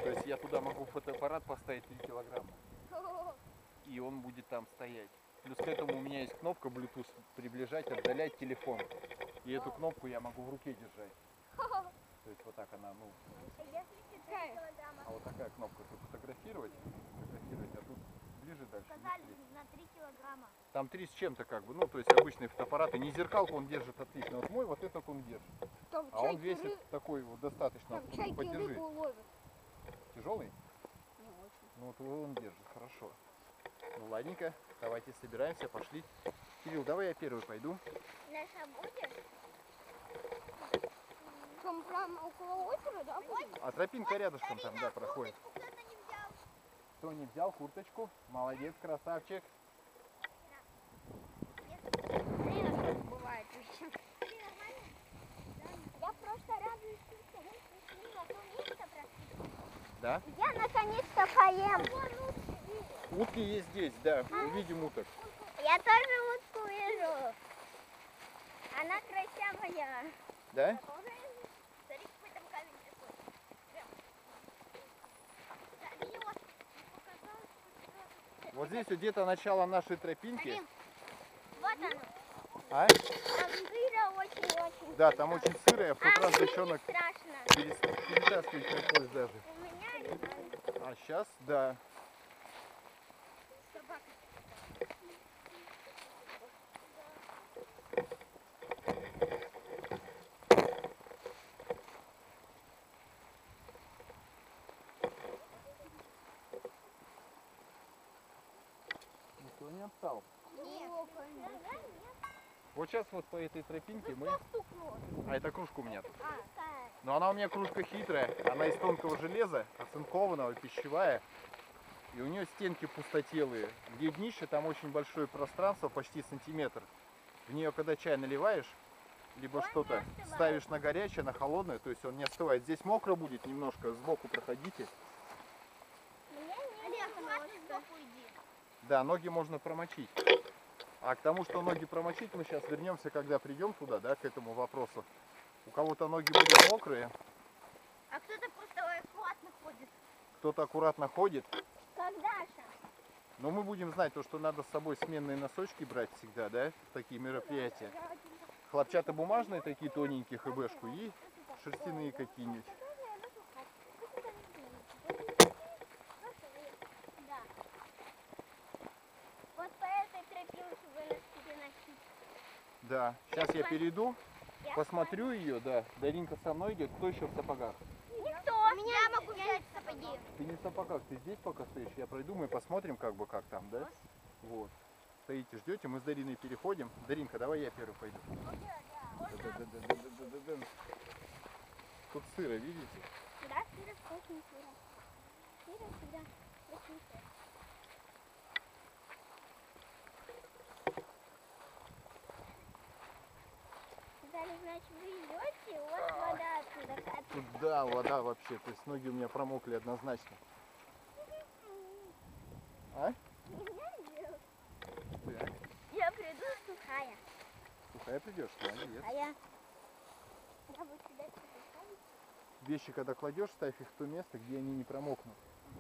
То есть я туда могу фотоаппарат поставить 3 килограмма. И он будет там стоять. Плюс к этому у меня есть кнопка Bluetooth приближать, отдалять телефон. И эту кнопку я могу в руке держать. То есть вот так она, ну... А вот такая кнопка, чтобы фотографировать, а тут ближе дальше. Сказали на 3 килограмма. Там 3 с чем-то как бы, ну то есть обычные фотоаппараты. Не зеркалку он держит отлично, вот мой вот этот он держит. А он весит такой вот достаточно, подержи. Тяжелый? Не очень. Ну вот он держит, хорошо. Ну ладненько, давайте собираемся, пошли. Кирилл, давай я первый пойду. Наша будет? Там прямо около озера, да? А тропинка рядышком там, да, проходит. Кто не взял курточку? Молодец, красавчик. Бывает еще. Я просто радуюсь, что мы пришли на то место. Да? Я наконец-то поем. Утки есть здесь, да, увидим уток. Я тоже утку вижу. Она красивая. Да? Смотри, какой там камень такой. Вот здесь где-то начало нашей тропинки. Вот оно. А? Там сыро очень-очень. Да, там очень сыро, я в тот раз мне девчонок не страшно. перетаскивать пришлось даже. У меня не А сейчас, да. собака. Никто не отстал. Нет. Вот сейчас вот по этой тропинке мы... Стукнуло. А это кружка у меня тут. А, Но она у меня кружка хитрая, она из тонкого железа, оцинкованного, пищевая. И у нее стенки пустотелые. Где днище, там очень большое пространство, почти сантиметр. В нее, когда чай наливаешь, либо что-то ставишь на горячее, на холодное, то есть он не остывает. Здесь мокро будет немножко, сбоку проходите. мне аккуратно сбоку иди. Да, ноги можно промочить. А к тому, что ноги промочить, мы сейчас вернемся, когда придем туда, да, к этому вопросу. У кого-то ноги будут мокрые, А кто-то просто аккуратно ходит. кто-то аккуратно ходит. Как Даша. Но мы будем знать то, что надо с собой сменные носочки брать всегда, да, в такие мероприятия. Хлопчатобумажные такие тоненькие ХБшку и шерстяные какие-нибудь. Да. Вот по этой тропинке вы нас переносите. Да, сейчас я перейду, посмотрю ее, да. Даринка со мной идет, кто еще в сапогах? Никто. Я могу взять сапоги. Ты не в сапогах, ты здесь пока стоишь, я пройду, мы посмотрим, как бы, как там, да? Вот. Стоите, ждете, мы с Дариной переходим. Даринка, давай я первый пойду. Да-да-да-да-да-да-да. Тут сыро, видите? Да, сыро, очень сыро. Сыро, очень сыро. Значит, вы идете, вот вода отсюда катится. Тут, да, вода вообще, то есть ноги у меня промокли однозначно. А? Так. Я приду сухая. Сухая придешь, молодец. А я буду сюда поставить. Вещи, когда кладешь, ставь их в то место, где они не промокнут.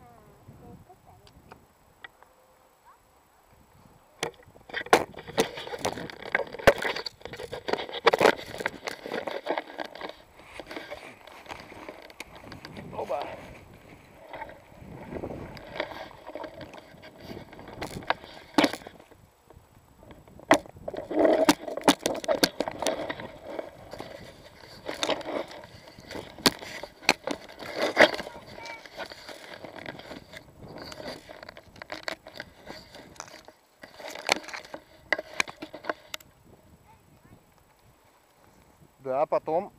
Оба! Да, потом.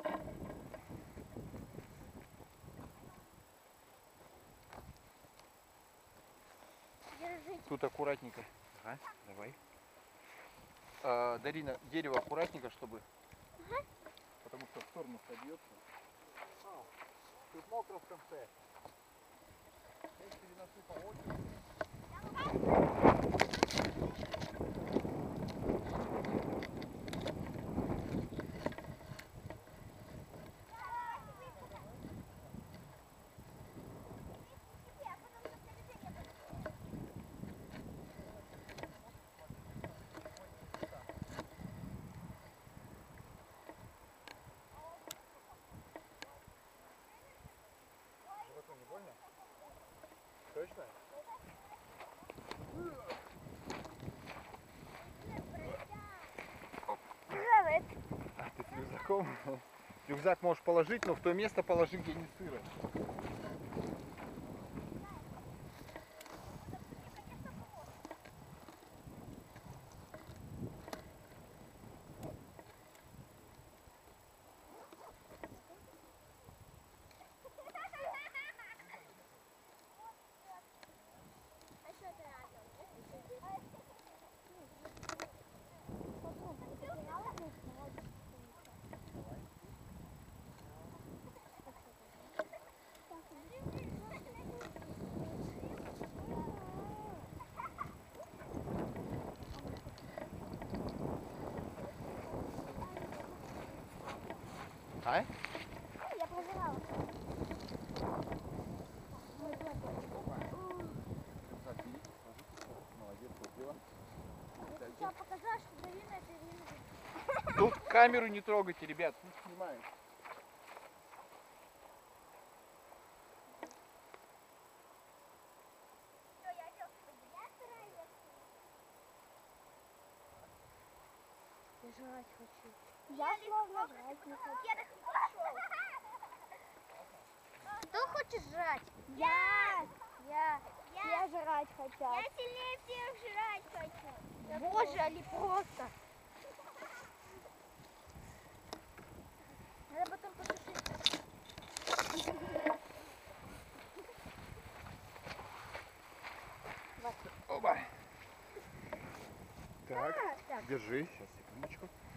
Держите. Тут аккуратненько. Ага, давай. Дарина, дерево аккуратненько, чтобы... Потому что в сторону собьется. Тут мокро в конце. Я переношу по очереди. Точно? А ты с рюкзаком? Рюкзак можешь положить, но в то место положи, где не сыро. А? Я проживала. Молодец, купила. Я показала, что Дарина это Ирина. Тут камеру не трогайте, ребят, тут снимаем. Я жрать хочу. Я словно жрать не хочу. Кто хочет жрать? Я жрать хочу. Я сильнее всех жрать хочу. Боже, али просто. Надо потом потушить. Оба. Так, Так. держи, сейчас, секундочку.